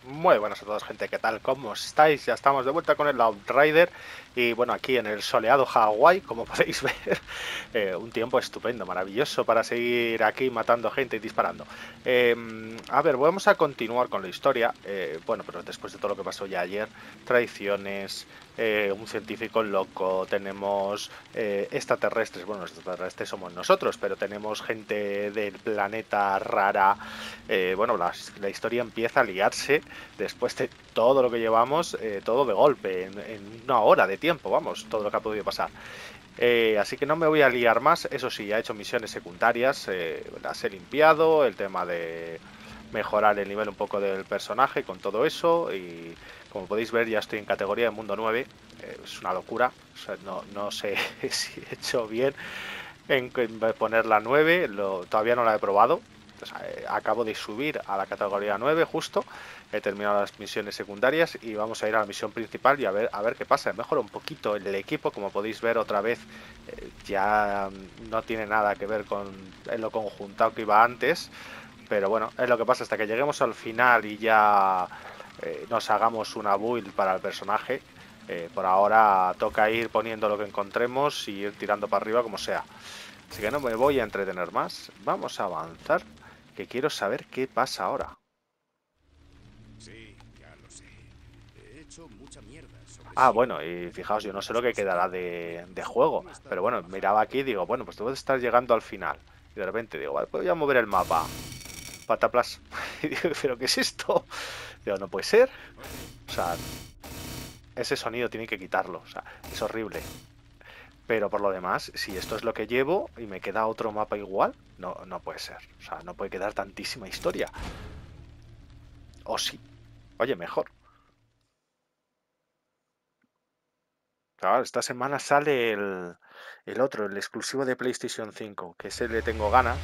Muy buenas a todos, gente, ¿qué tal? ¿Cómo estáis? Ya estamos de vuelta con el Outrider y bueno, aquí en el soleado Hawái, como podéis ver, un tiempo estupendo, maravilloso para seguir aquí matando gente y disparando. A ver, vamos a continuar con la historia, bueno, pero después de todo lo que pasó ya ayer, traiciones, un científico loco, tenemos extraterrestres, bueno, los extraterrestres somos nosotros, pero tenemos gente del planeta rara, bueno, la historia empieza a liarse después de todo lo que llevamos, todo de golpe, en una hora de tiempo, vamos, todo lo que ha podido pasar. Así que no me voy a liar más, eso sí, ya he hecho misiones secundarias, las he limpiado, el tema de mejorar el nivel un poco del personaje con todo eso y como podéis ver ya estoy en categoría de mundo 9, es una locura, o sea, no sé si he hecho bien en poner la 9, todavía no la he probado. O sea, acabo de subir a la categoría 9 justo, he terminado las misiones secundarias y vamos a ir a la misión principal y a ver qué pasa. He mejorado un poquito el equipo, como podéis ver otra vez, ya no tiene nada que ver con lo conjuntado que iba antes, pero bueno, es lo que pasa hasta que lleguemos al final y ya nos hagamos una build para el personaje. Por ahora toca ir poniendo lo que encontremos y ir tirando para arriba como sea. Así que no me voy a entretener más. Vamos a avanzar, que quiero saber qué pasa ahora. Sí, ya lo sé. He hecho mucha mierda sobre Ah, Shiva. bueno, y fijaos, yo no sé Las lo que cosas quedará de juego. no están Pero bueno, trabajando miraba aquí y bien. digo, bueno, pues debo de estar llegando al final. Y de repente digo, vale, pues voy a mover el mapa. Pataplas. Y digo, ¿pero qué es esto? Digo, no puede ser. Oye, O sea, ese sonido tiene que quitarlo. O sea, es horrible. Pero por lo demás, si esto es lo que llevo y me queda otro mapa igual, no puede ser. O sea, no puede quedar tantísima historia. O sí. Oye, mejor. Claro, esta semana sale el otro, el exclusivo de PlayStation 5, que ese le tengo ganas.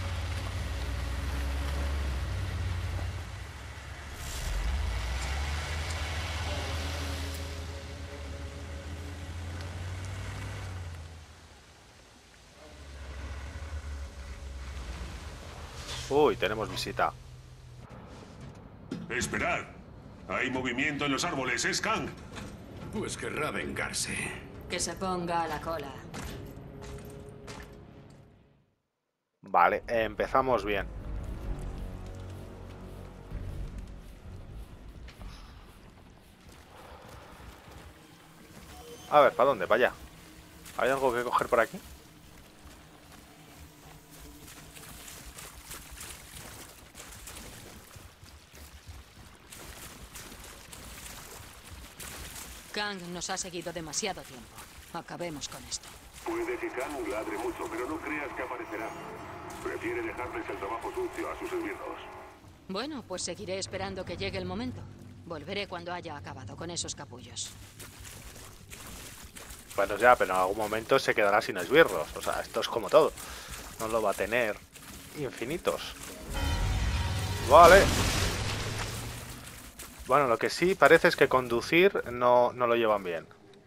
Uy, tenemos visita. Esperad. Hay movimiento en los árboles, es Kang. pues querrá vengarse. Que se ponga a la cola. Vale, empezamos bien. A ver, ¿para dónde? Para allá. ¿Hay algo que coger por aquí? Kang nos ha seguido demasiado tiempo. Acabemos con esto. Puede que Kang ladre mucho, pero no creas que aparecerá. Prefiere dejarles el trabajo sucio a sus esbirros. Bueno, pues seguiré esperando que llegue el momento. Volveré cuando haya acabado con esos capullos. Bueno, ya, pero en algún momento se quedará sin esbirros. O sea, esto es como todo. No lo va a tener infinitos. Vale. Bueno, lo que sí parece es que conducir no lo llevan bien.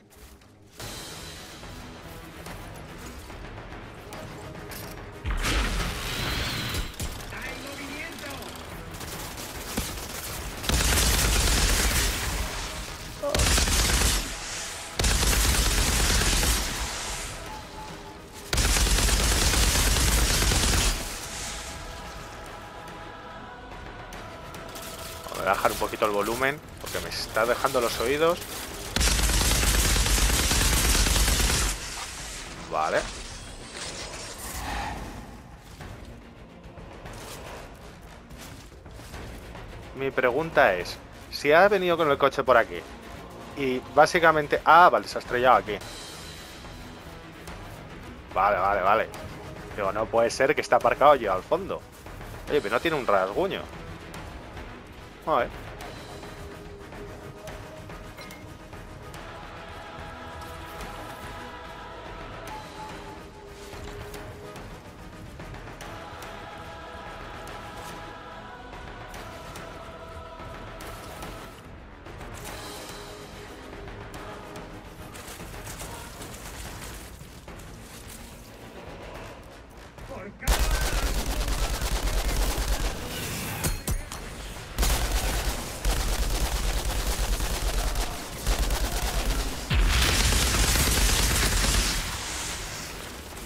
Voy a bajar un poquito el volumen porque me está dejando los oídos. Vale. Mi pregunta es, si ha venido con el coche por aquí y básicamente... Ah, vale, se ha estrellado aquí. Vale. Digo, no puede ser que está aparcado allí al fondo. Oye, pero no tiene un rasguño. A ver.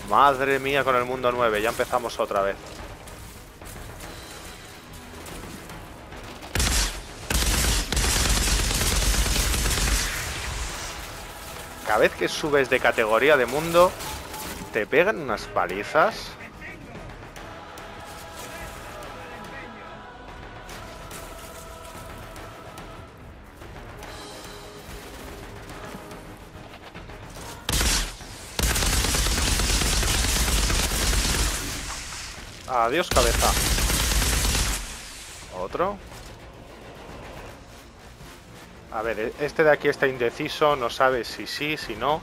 Madre mía con el mundo 9, ya empezamos otra vez. Cada vez que subes de categoría de mundo, te pegan unas palizas. Adiós, cabeza. Otro. A ver, este de aquí está indeciso, no sabe si sí, si no.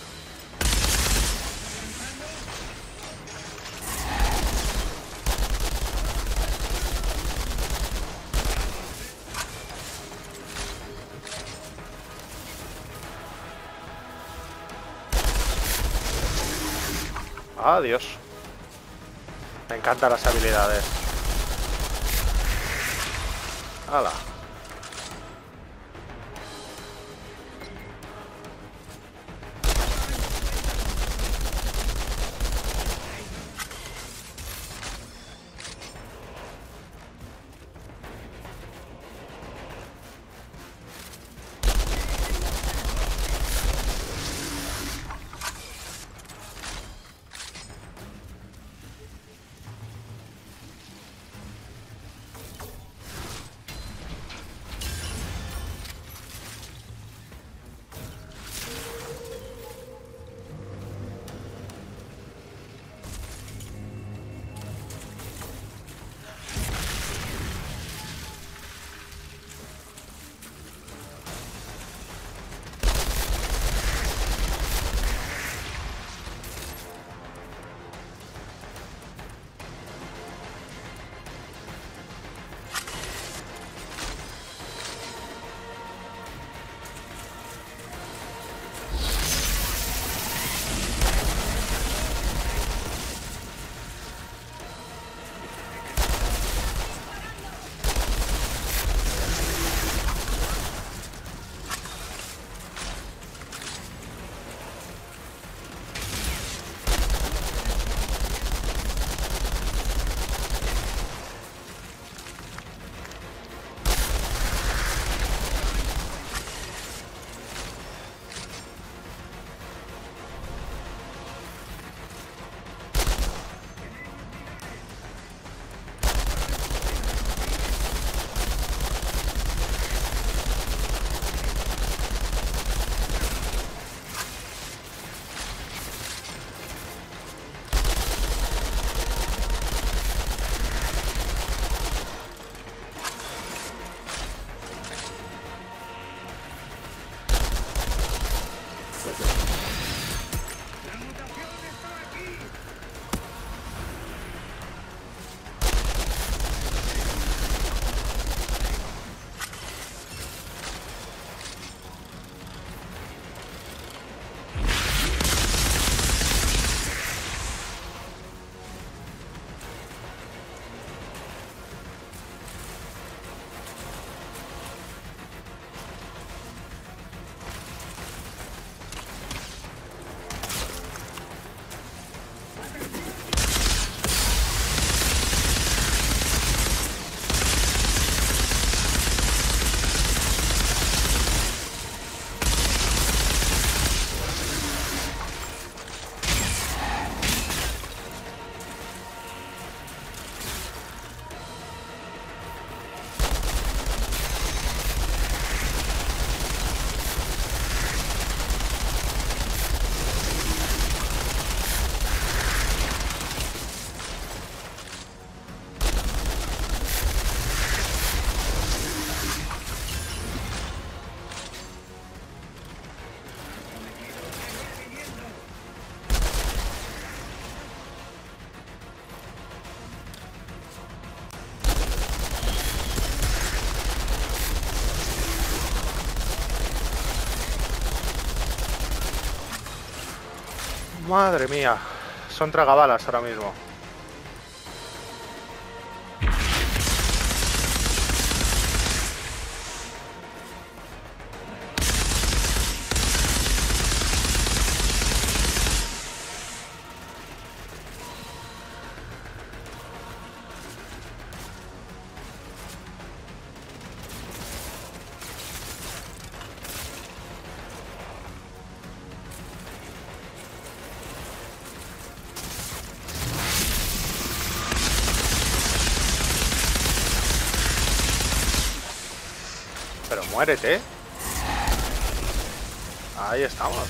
Adiós. Me encantan las habilidades. ¡Hala! Madre mía, son tragabalas ahora mismo. Pero muérete. Ahí estamos.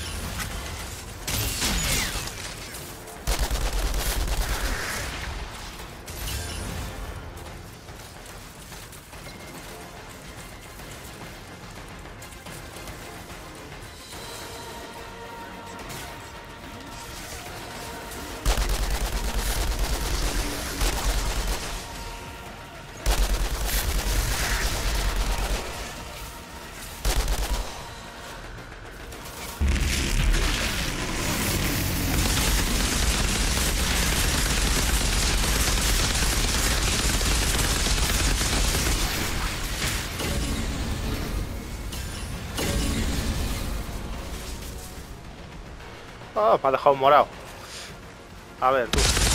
Oh, me ha dejado morado. A ver, tú.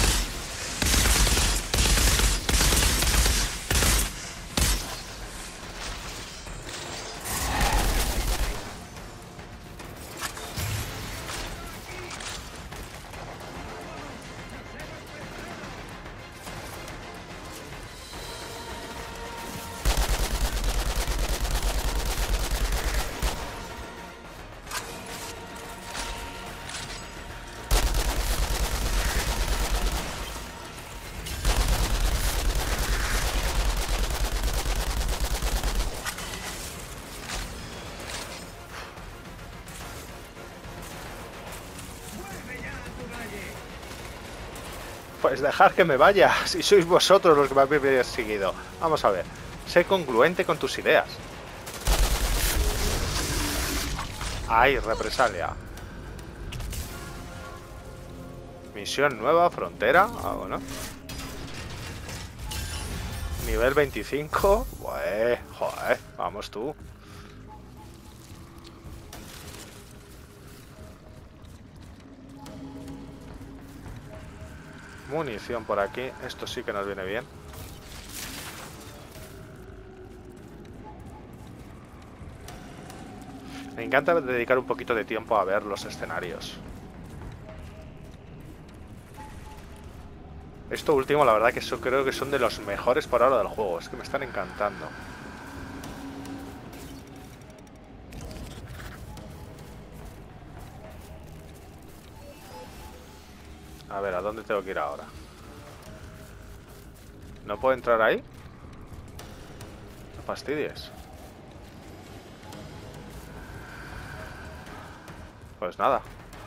Pues dejar que me vaya, si sois vosotros los que me habéis seguido. Vamos a ver, sé congruente con tus ideas. ¡Ay, represalia! Misión nueva, frontera. Ah, bueno. Nivel 25. Pues, joder, vamos tú. Munición por aquí. Esto sí que nos viene bien. Me encanta dedicar un poquito de tiempo a ver los escenarios. Esto último, la verdad que eso creo que son de los mejores por ahora del juego. Es que me están encantando. A ver, ¿a dónde tengo que ir ahora? ¿No puedo entrar ahí? No fastidies. Pues nada.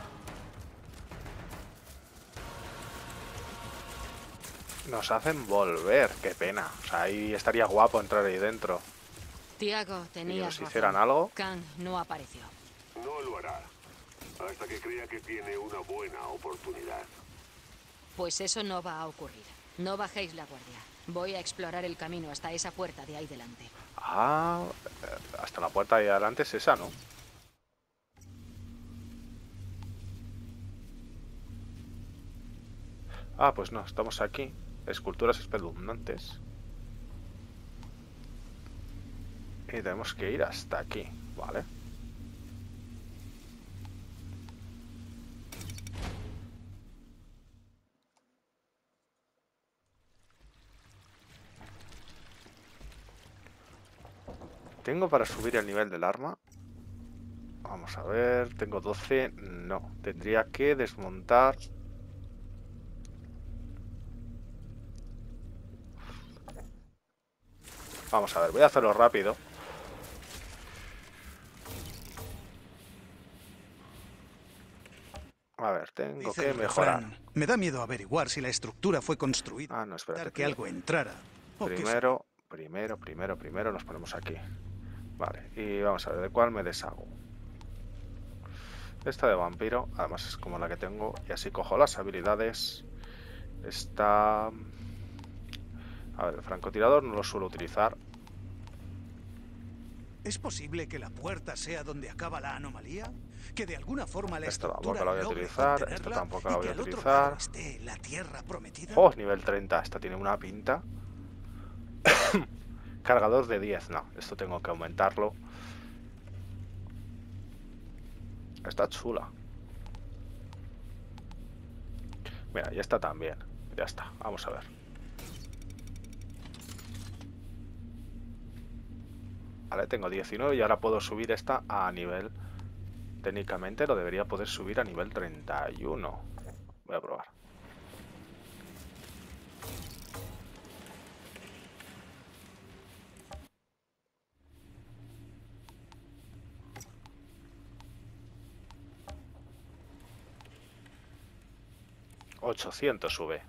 Nos hacen volver, qué pena. O sea, ahí estaría guapo entrar ahí dentro. Tiago, Si tenías nos razón. hicieran algo. Kang no apareció. No lo hará. Hasta que crea que tiene una buena oportunidad. Pues eso no va a ocurrir. No bajéis la guardia. Voy a explorar el camino hasta esa puerta de ahí delante. Ah, hasta la puerta de ahí adelante es esa, ¿no? Ah, pues no, estamos aquí. Esculturas espeluznantes. Y tenemos que ir hasta aquí, ¿vale? ¿Tengo para subir el nivel del arma? Vamos a ver, tengo 12. No, tendría que desmontar. Vamos a ver, voy a hacerlo rápido. A ver, tengo Dice que el mejorar. refrán, me da miedo averiguar si la estructura fue construida Ah, no, espérate. que algo entrara. o que Primero nos ponemos aquí. Vale, y vamos a ver de cuál me deshago. Esta de vampiro, además es como la que tengo. Y así cojo las habilidades. Esta... A ver, el francotirador no lo suelo utilizar. ¿Es posible que la puerta sea donde acaba la anomalía? Que de alguna forma la Esto estructura tampoco lo voy a logre utilizar. Esto contenerla tampoco y lo voy que a al otro utilizar. lado esté la tierra prometida? Oh, nivel 30. Esta tiene una pinta. Cargador de 10. No, esto tengo que aumentarlo. Está chula. Mira, ya está también. Ya está, vamos a ver. Vale, tengo 19 y ahora puedo subir esta a nivel... Técnicamente lo debería poder subir a nivel 31. Voy a probar. $800 sube.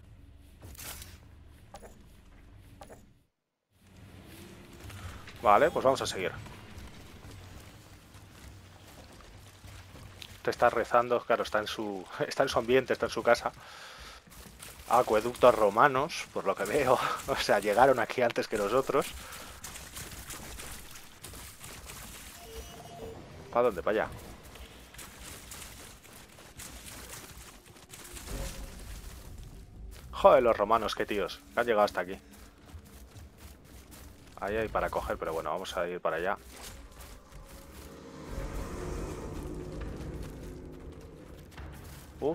Vale, pues vamos a seguir. Te está rezando, claro, está en su ambiente, está en su casa. Acueductos romanos, por lo que veo. O sea, llegaron aquí antes que nosotros. ¿Para dónde? Para allá. Joder, los romanos, qué tíos. Han llegado hasta aquí. Ahí hay para coger, pero bueno, vamos a ir para allá. Uf.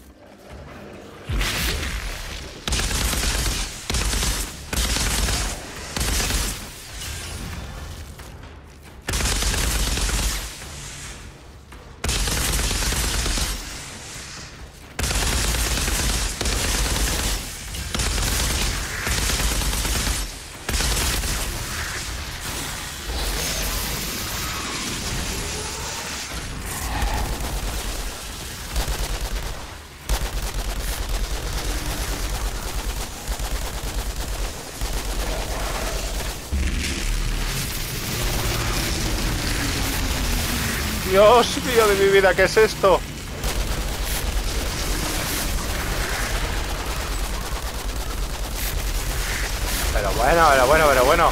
Dios mío de mi vida, ¿qué es esto? Pero bueno.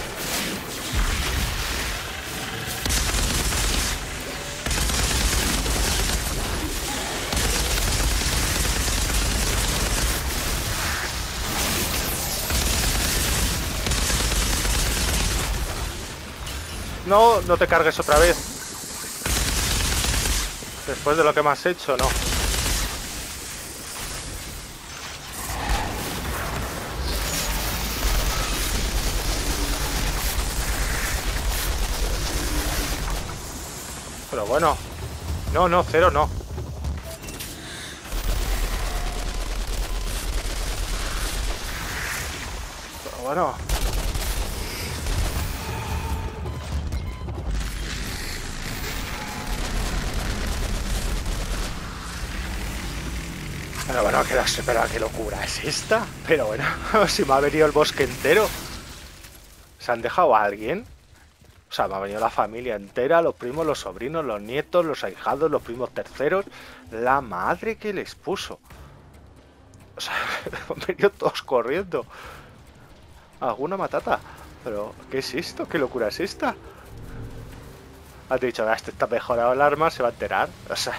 No, no te cargues otra vez. Después de lo que me has hecho, no. Pero bueno. No, cero no. Pero bueno. Pero bueno, qué locura es esta. Pero bueno, si me ha venido el bosque entero. ¿Se han dejado a alguien? O sea, me ha venido la familia entera, los primos, los sobrinos, los nietos, los ahijados, los primos terceros. La madre que les puso. O sea, han venido todos corriendo. Alguna matata. Pero, ¿qué es esto? ¿Qué locura es esta? Has dicho, este está mejorado el arma, se va a enterar. O sea...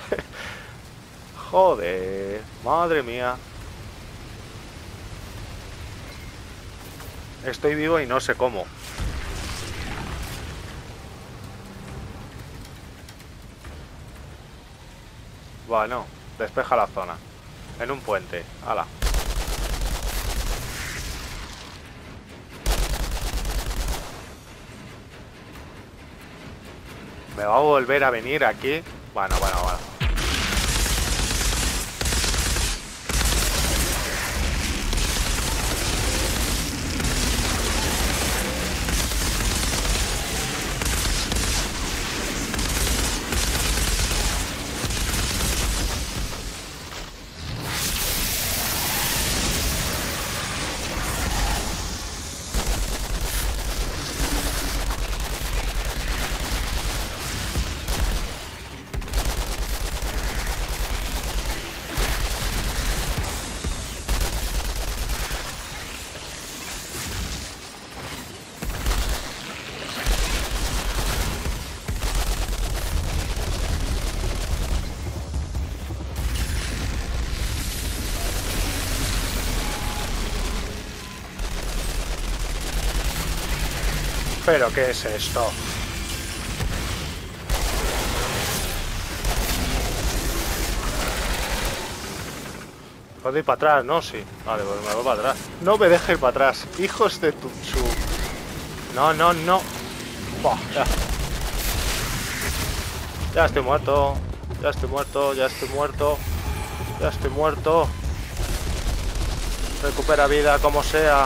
Joder, madre mía. Estoy vivo y no sé cómo. Bueno, despeja la zona. En un puente, hala. Me va a volver a venir aquí. Bueno. ¿Pero qué es esto? Puedo ir para atrás, ¿no? Sí. Vale, pues me voy para atrás. No me dejes ir para atrás. Hijos de tu... No. Buah, ya. Ya estoy muerto. Ya estoy muerto, ya estoy muerto. Ya estoy muerto. Recupera vida como sea.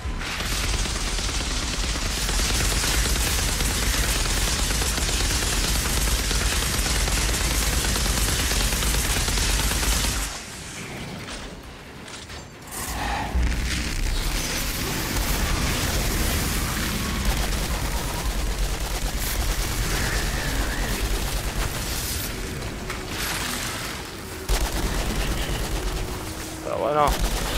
Pero bueno.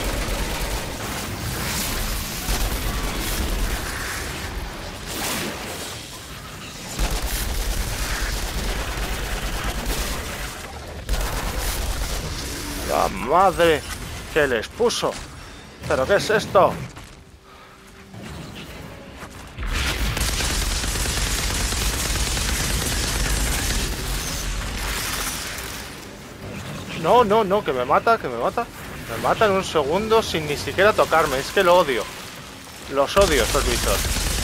La madre que les puso. ¿Pero qué es esto? No, no, no, que me mata, que me mata. Me mata en un segundo sin ni siquiera tocarme. Es que lo odio. Los odio, estos bichos.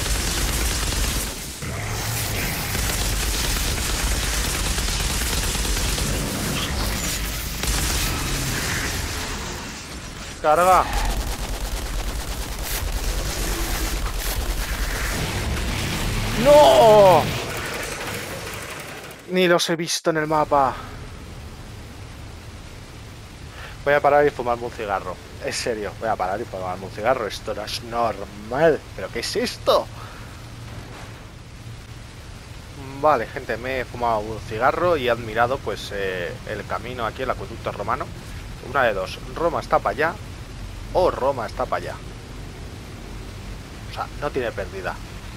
Carga. ¡No! Ni los he visto en el mapa. Voy a parar y fumarme un cigarro. En serio, voy a parar y fumarme un cigarro. Esto no es normal. ¿Pero qué es esto? Vale, gente, me he fumado un cigarro y he admirado pues el camino aquí, el acueducto romano. Una de dos, Roma está para allá o Roma está para allá. O sea, no tiene pérdida.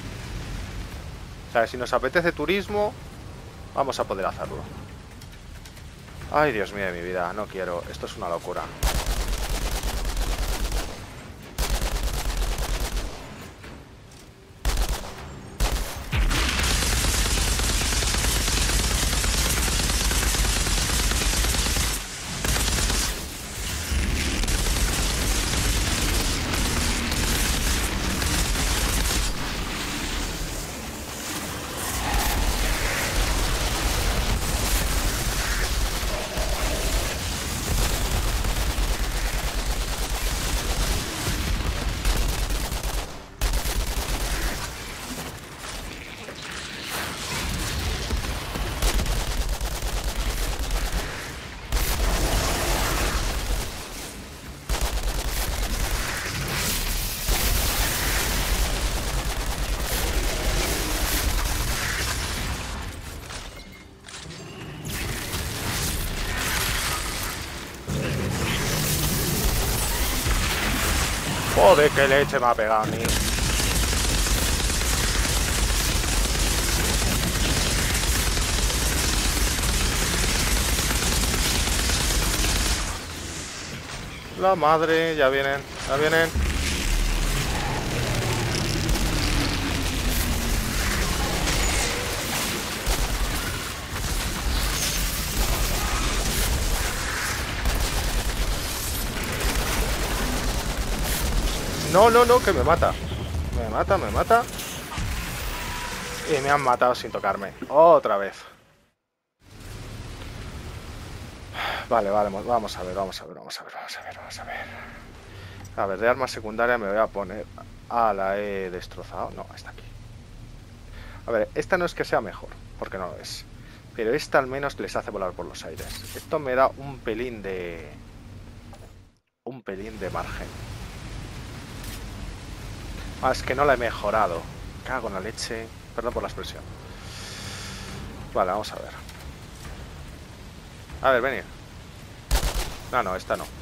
O sea, si nos apetece turismo, vamos a poder hacerlo. Ay, Dios mío de mi vida, no quiero. Esto es una locura. Joder, qué leche me ha pegado a mí. La madre, ya vienen, ya vienen. No, no, no, que me mata. Me mata, me mata. Y me han matado sin tocarme. Otra vez. Vale, vale, vamos a ver, vamos a ver, vamos a ver, vamos a ver, vamos a ver. A ver, de arma secundaria me voy a poner... Ah, la he destrozado. No, está aquí. A ver, esta no es que sea mejor, porque no lo es. Pero esta al menos les hace volar por los aires. Esto me da un pelín de... Un pelín de margen. Ah, es que no la he mejorado. Cago en la leche. Perdón por la expresión. Vale, vamos a ver. A ver, venid. No, no, esta no.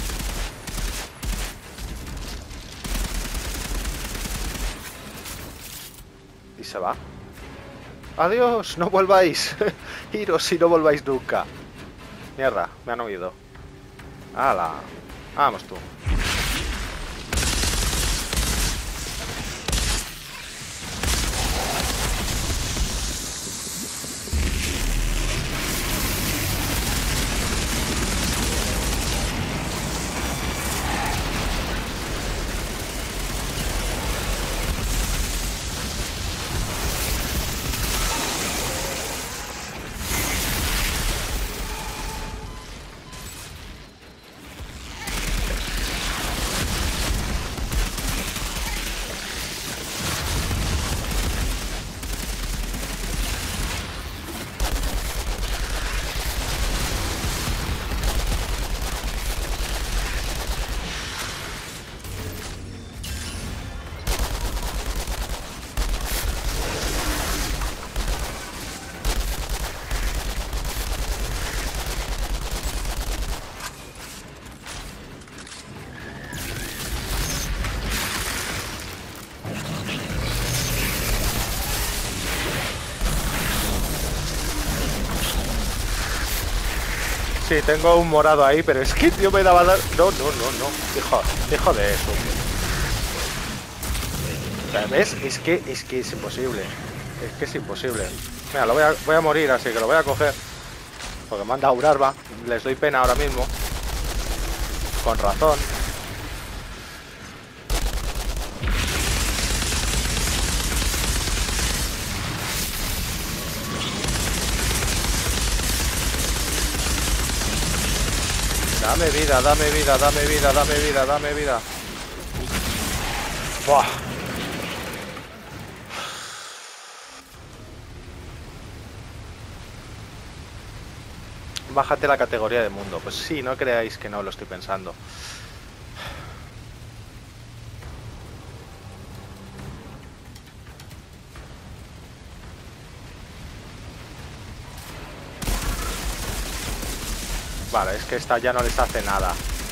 Y se va. Adiós, no volváis. Iros y no volváis nunca. Mierda, me han oído. ¡Hala! Vamos tú. Sí, tengo un morado ahí, pero es que yo me daba... No. Hijo de eso. ¿Ves? Es que es imposible. Es que es imposible. Mira, voy a morir, así que lo voy a coger. Porque me han dado un arma. Les doy pena ahora mismo. Con razón. Dame vida, dame vida, dame vida, dame vida, dame vida. Buah. Bájate la categoría de mundo. Pues sí, no creáis que no lo estoy pensando. Vale, es que esta ya no les hace nada.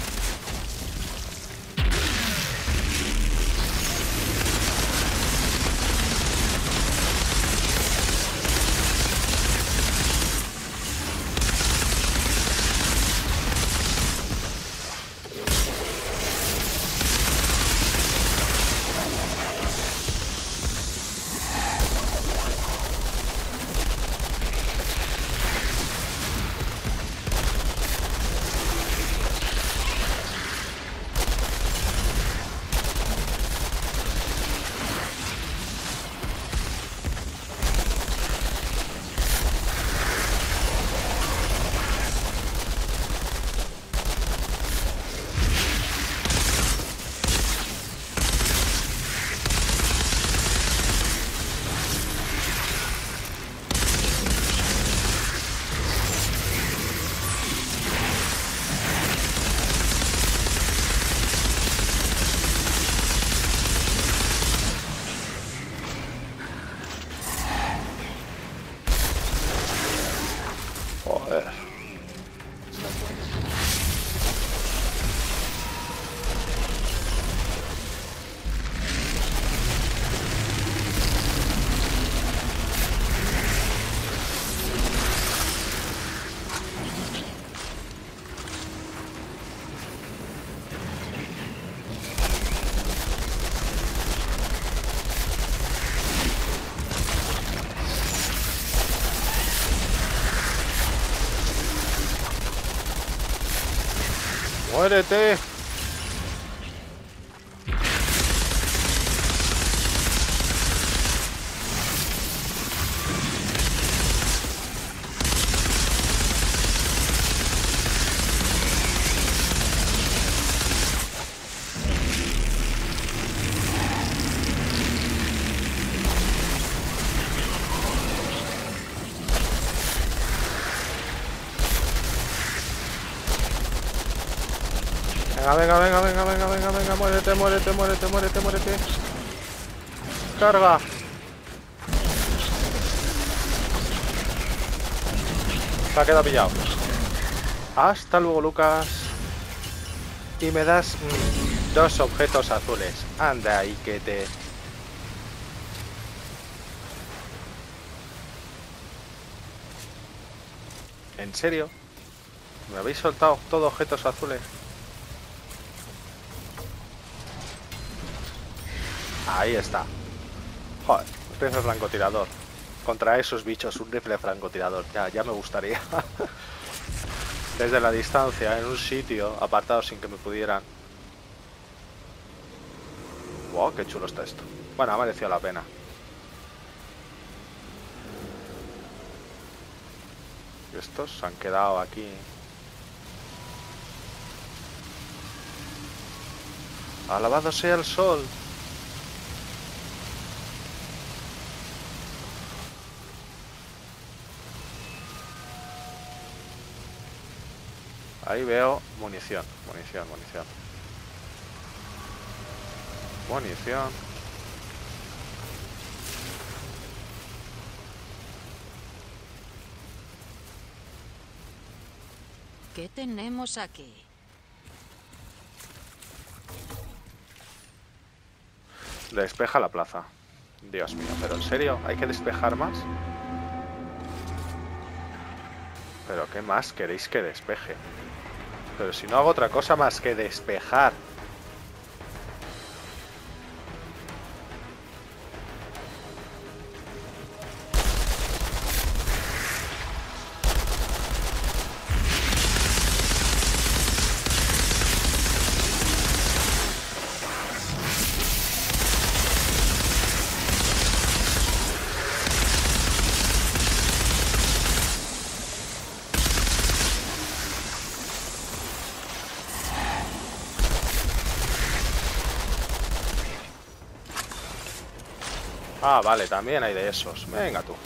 Joder. ¡Muérete! Venga, muérete. Carga. Se ha quedado pillado. Hasta luego, Lucas. Y me das 2 objetos azules. Anda ahí que te... ¿En serio? ¿Me habéis soltado todos objetos azules? Ahí está. Joder, rifle francotirador. Contra esos bichos, un rifle francotirador. Ya me gustaría. Desde la distancia, en un sitio apartado sin que me pudieran. Wow, qué chulo está esto. Bueno, ha merecido la pena. Estos se han quedado aquí. Alabado sea el sol. Ahí veo munición. ¿Qué tenemos aquí? Despeja la plaza. Dios mío, pero en serio, ¿hay que despejar más? ¿Pero qué más queréis que despeje? Pero si no hago otra cosa más que despejar. Ah, vale, también hay de esos. Venga tú.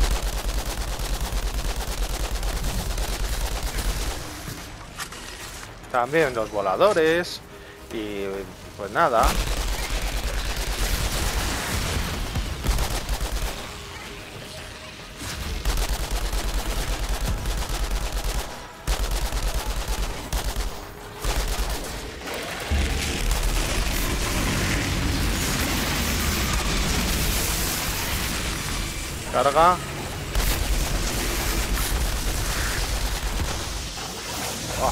También los voladores. Y pues nada. Carga. Oh.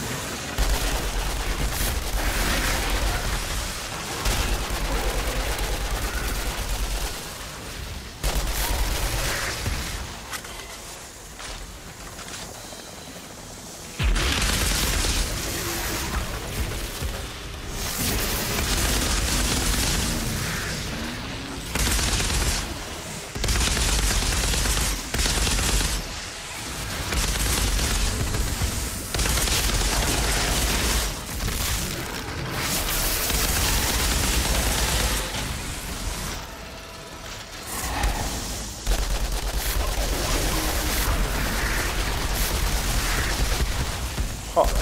Joder.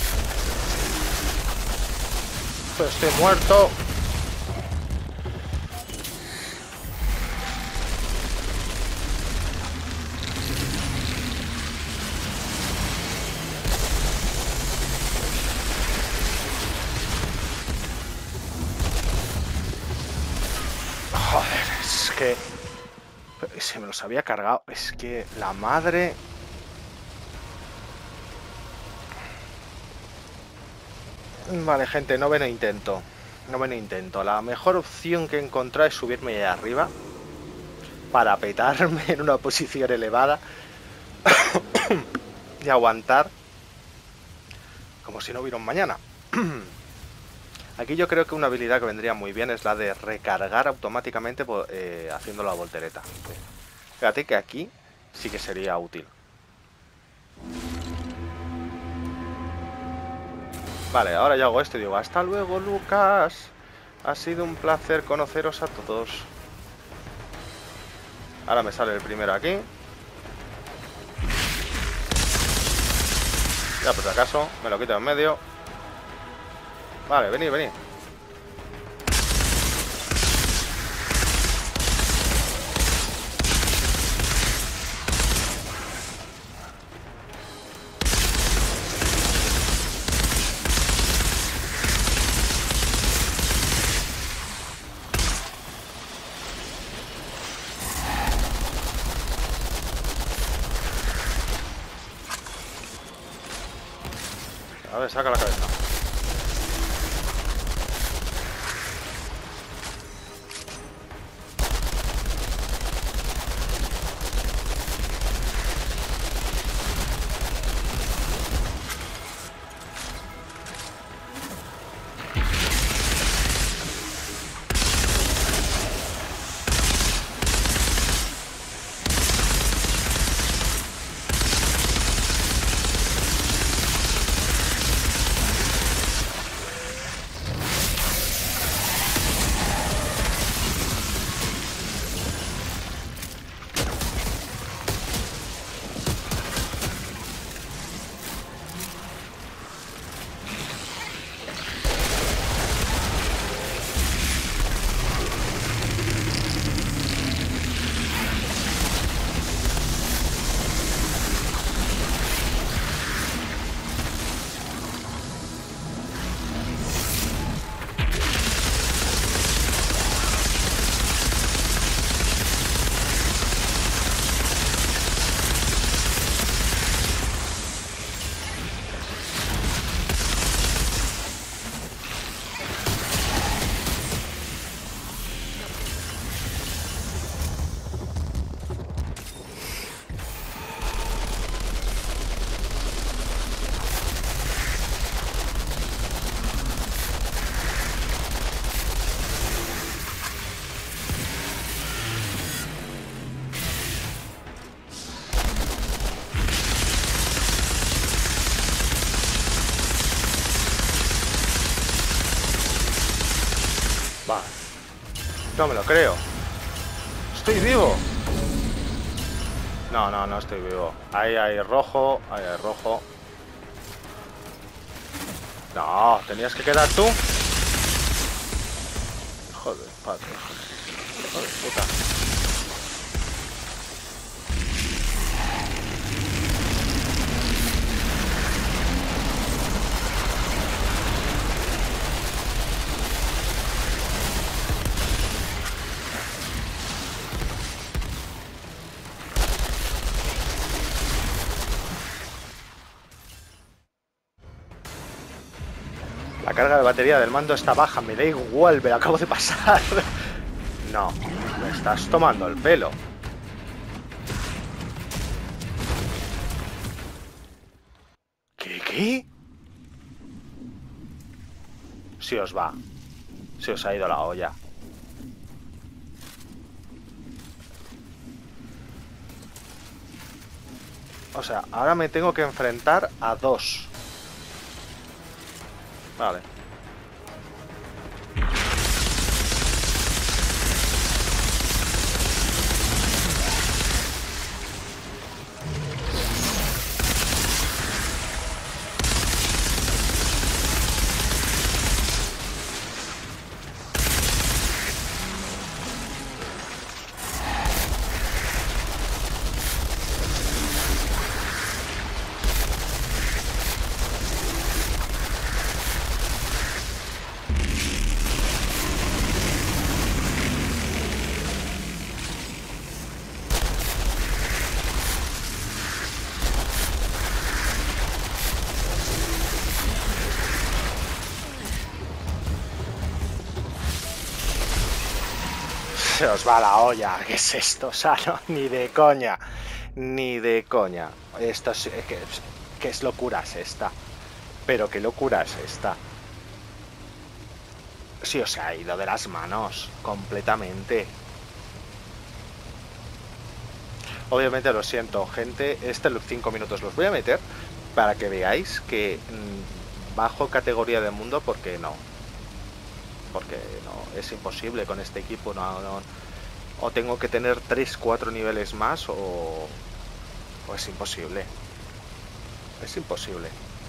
Pues estoy muerto. Joder, es que se me los había cargado. Es que la madre... Vale, gente, noveno intento. Noveno intento. La mejor opción que he encontrado es subirme ahí arriba para petarme en una posición elevada y aguantar como si no hubiera un mañana. Aquí yo creo que una habilidad que vendría muy bien es la de recargar automáticamente haciendo la voltereta. Fíjate que aquí sí que sería útil. Vale, ahora yo hago esto y digo, hasta luego, Lucas. Ha sido un placer conoceros a todos. Ahora me sale el primero aquí. Ya por si acaso, me lo quito en medio. Vale, venid, venid. A ver, saca la cabeza. No me lo creo. ¡Estoy vivo! No, no, no estoy vivo. Ahí hay rojo, ahí hay rojo. No, tenías que quedar tú. Joder, padre. Joder, puta. La carga de batería del mando está baja, me da igual, me lo acabo de pasar. No, me estás tomando el pelo. ¿Qué? Se os va. Se os ha ido la olla. O sea, ahora me tengo que enfrentar a dos. Vale. Se os va la olla. ¿Qué es esto? O sea, no, ni de coña. Ni de coña. Esto es... ¿Qué es locura es esta? Pero qué locura es esta. Sí, os ha ido de las manos. Completamente. Obviamente lo siento, gente. Los 5 minutos los voy a meter para que veáis que bajo categoría de mundo porque no. Porque no, es imposible con este equipo, no, o tengo que tener 3-4 niveles más o es imposible. Es imposible.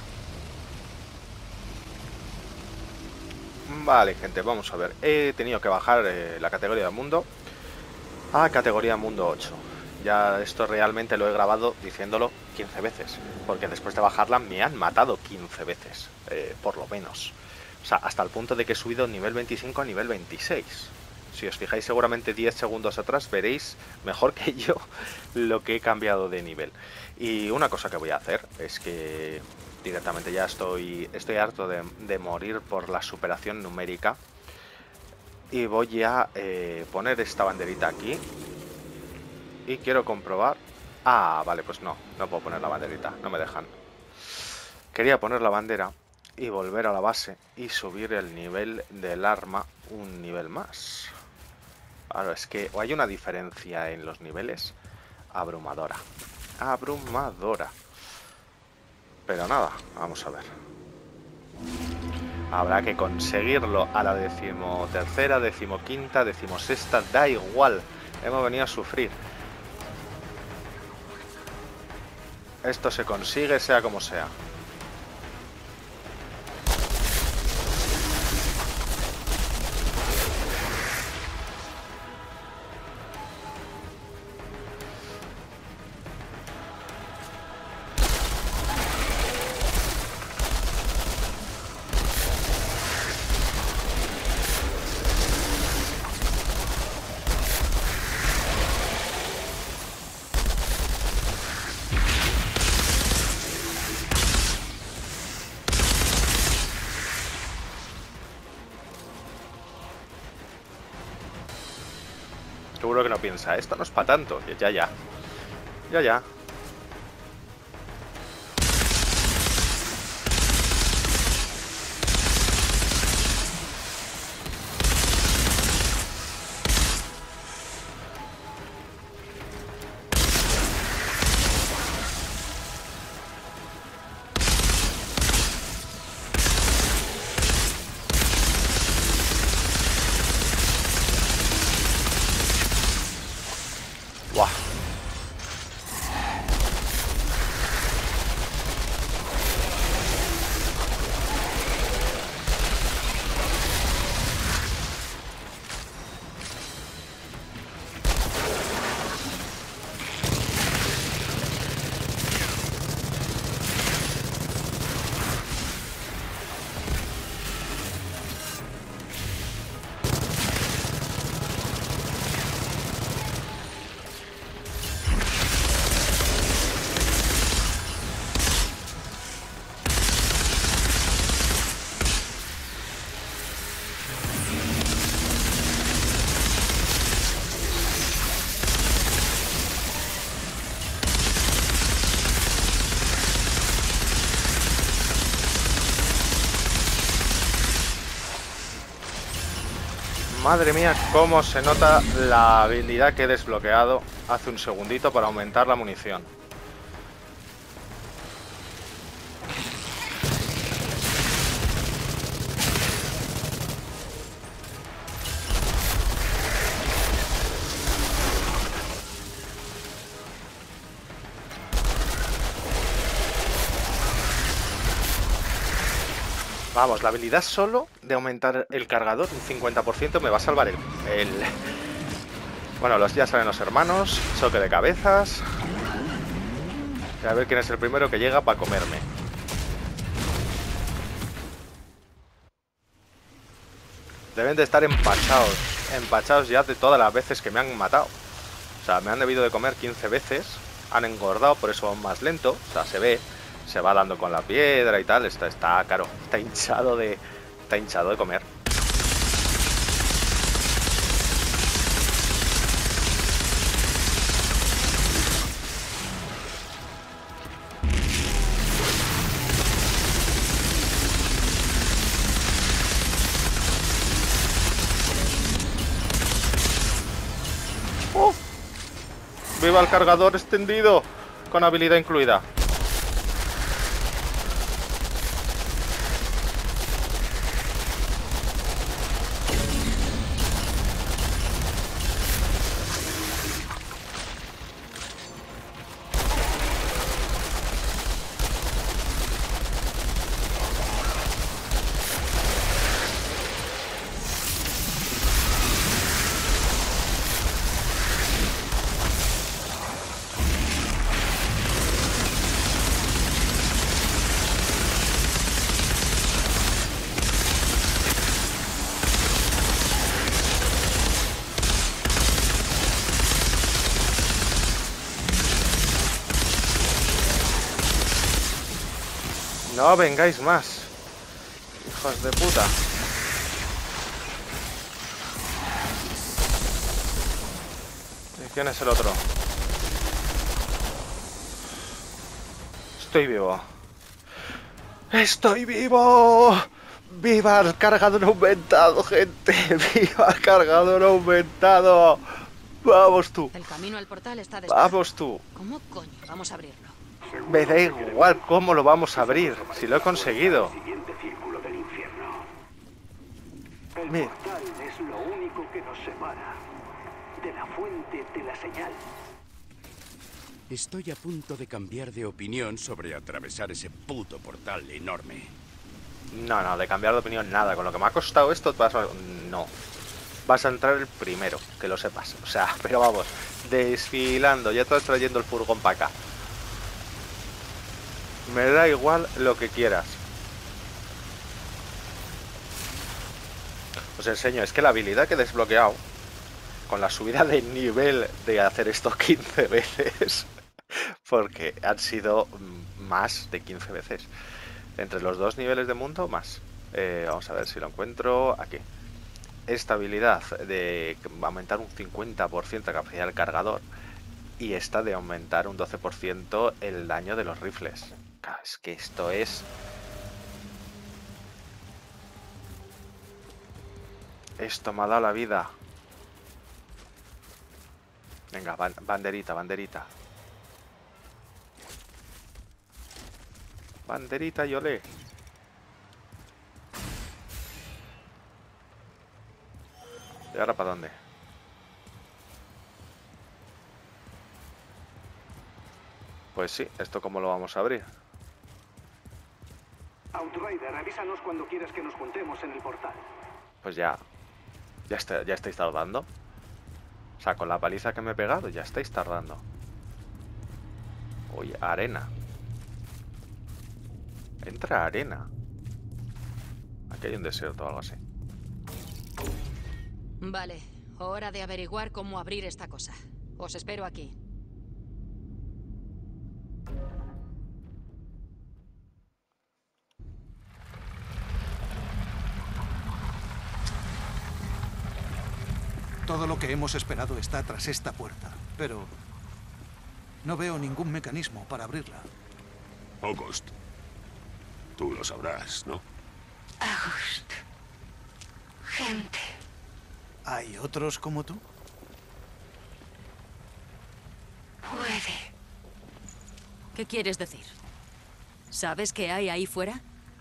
Vale, gente, vamos a ver. He tenido que bajar la categoría de mundo a categoría mundo 8. Ya esto realmente lo he grabado diciéndolo 15 veces, porque después de bajarla me han matado 15 veces, por lo menos. O sea, hasta el punto de que he subido nivel 25 a nivel 26. Si os fijáis seguramente 10 segundos atrás veréis mejor que yo lo que he cambiado de nivel. Y una cosa que voy a hacer es que directamente ya estoy harto de morir por la superación numérica. Y voy a poner esta banderita aquí. Y quiero comprobar... Ah, vale, pues no puedo poner la banderita, no me dejan. Quería poner la bandera y volver a la base y subir el nivel del arma un nivel más. Ahora es que hay una diferencia en los niveles abrumadora. Abrumadora. Pero nada, vamos a ver. Habrá que conseguirlo a la 13ª, 15ª, 16ª, da igual. Hemos venido a sufrir. Esto se consigue sea como sea. Seguro que no piensa, esto no es para tanto. Ya. Madre mía, cómo se nota la habilidad que he desbloqueado hace un segundito para aumentar la munición. Vamos, la habilidad solo de aumentar el cargador un 50% me va a salvar el... Bueno, ya salen los hermanos, choque de cabezas. A ver quién es el primero que llega para comerme. Deben de estar empachados ya de todas las veces que me han matado. O sea, me han debido de comer 15 veces, han engordado, por eso van más lento, o sea, se ve. Se va dando con la piedra y tal. Está claro, está hinchado de comer. ¡Oh! ¡Viva el cargador extendido! Con habilidad incluida. No vengáis más, hijos de puta. ¿Y quién es el otro? Estoy vivo. ¡Estoy vivo! ¡Viva el cargador aumentado, gente! ¡Viva el cargador aumentado! ¡Vamos tú! El camino al portal está despejado. ¡Vamos tú! ¿Cómo coño vamos a abrirlo? Me da igual cómo lo vamos a abrir, si lo he conseguido. Siguiente círculo del infierno. El Mira. portal es lo único que nos separa de la fuente de la señal. Estoy a punto de cambiar de opinión sobre atravesar ese puto portal enorme. No, de cambiar de opinión nada. Con lo que me ha costado esto, no. Vas a entrar el primero, que lo sepas. O sea, pero vamos, desfilando, ya estás trayendo el furgón para acá. Me da igual lo que quieras. Os enseño, es que la habilidad que he desbloqueado con la subida de nivel de hacer esto 15 veces, porque han sido más de 15 veces. Entre los dos niveles de mundo, más. Vamos a ver si lo encuentro aquí. Esta habilidad de aumentar un 50% la capacidad del cargador y esta de aumentar un 12% el daño de los rifles. Claro, es que esto es... Esto me ha dado la vida. Venga, banderita. Banderita y olé. ¿Y ahora para dónde? Pues sí, ¿esto cómo lo vamos a abrir? Outrider, avísanos cuando quieras que nos juntemos en el portal. Pues ya estáis tardando. O sea, con la paliza que me he pegado, ya estáis tardando. Uy, arena. Entra arena. Aquí hay un desierto o algo así. Vale, hora de averiguar cómo abrir esta cosa. Os espero aquí. Todo lo que hemos esperado está tras esta puerta, pero no veo ningún mecanismo para abrirla. August, tú lo sabrás, ¿no? August. Gente. ¿Hay otros como tú? Puede. ¿Qué quieres decir? ¿Sabes qué hay ahí fuera?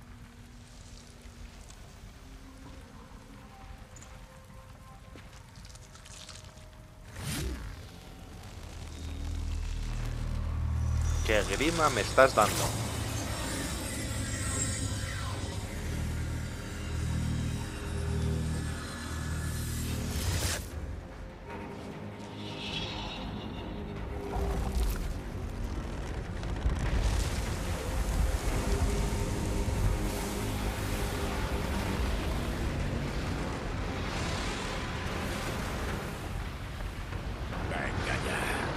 ¿Qué grima me estás dando? Venga ya.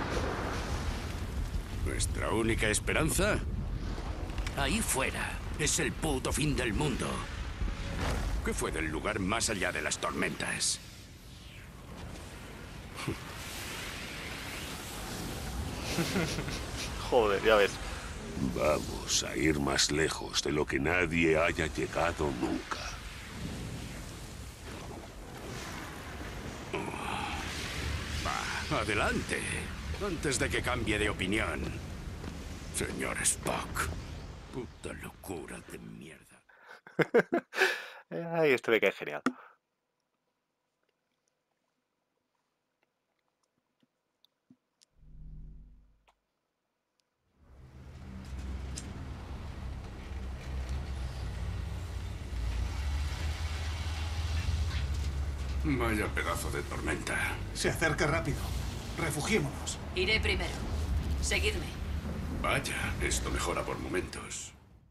¿Nuestra única esperanza? Ahí fuera. Es el puto fin del mundo. ¿Qué fue del lugar más allá de las tormentas? Joder, ya ves. Vamos a ir más lejos de lo que nadie haya llegado nunca. Va, adelante. Antes de que cambie de opinión. Señor Spock. Puta locura de mierda. Ay, este me cae genial. Vaya pedazo de tormenta. Se acerca rápido. Refugiémonos. Iré primero. Seguidme. Vaya, esto mejora por momentos.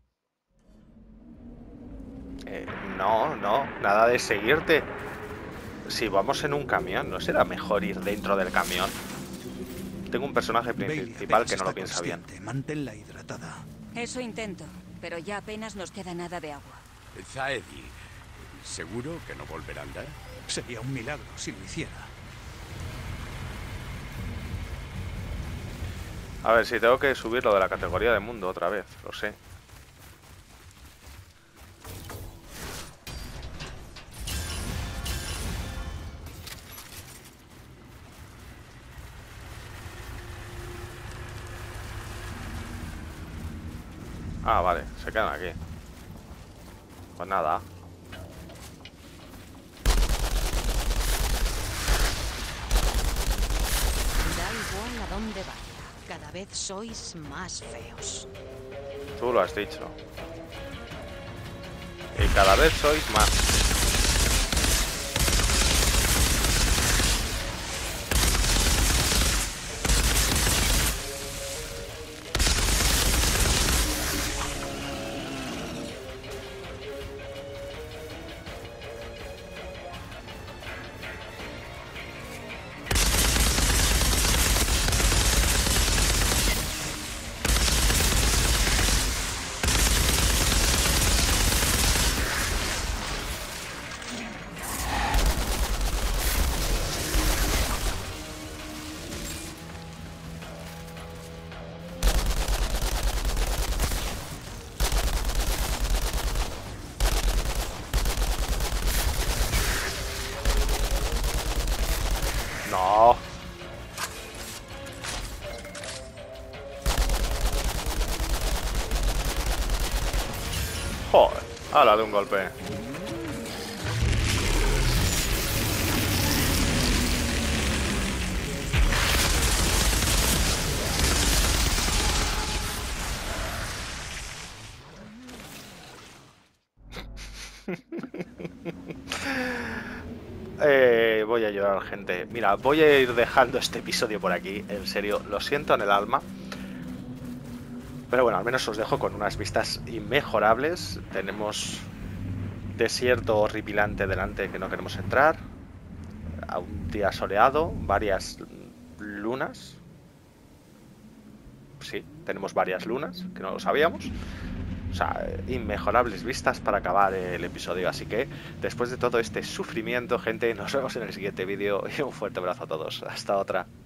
No, nada de seguirte. Si vamos en un camión, ¿no será mejor ir dentro del camión? Tengo un personaje Bailey principal apenas que no lo está piensa bien. consciente. Manténla hidratada. Eso intento, pero ya apenas nos queda nada de agua. Zaedi, ¿seguro que no volverá a andar? Sería un milagro si lo hiciera. A ver, si tengo que subir lo de la categoría de mundo otra vez, lo sé. Ah, vale, se quedan aquí. Pues nada. Da igual a dónde vaya. Cada vez sois más feos. Tú lo has dicho. Y cada vez sois más. No. Joder, ala de un golpe. Voy a llorar, gente. Mira, voy a ir dejando este episodio por aquí. En serio, lo siento en el alma. Pero bueno, al menos os dejo con unas vistas inmejorables. Tenemos desierto horripilante delante que no queremos entrar. A un día soleado, varias lunas. Sí, tenemos varias lunas, que no lo sabíamos. O sea, inmejorables vistas para acabar el episodio. Así que, después de todo este sufrimiento, gente, nos vemos en el siguiente vídeo y un fuerte abrazo a todos. Hasta otra.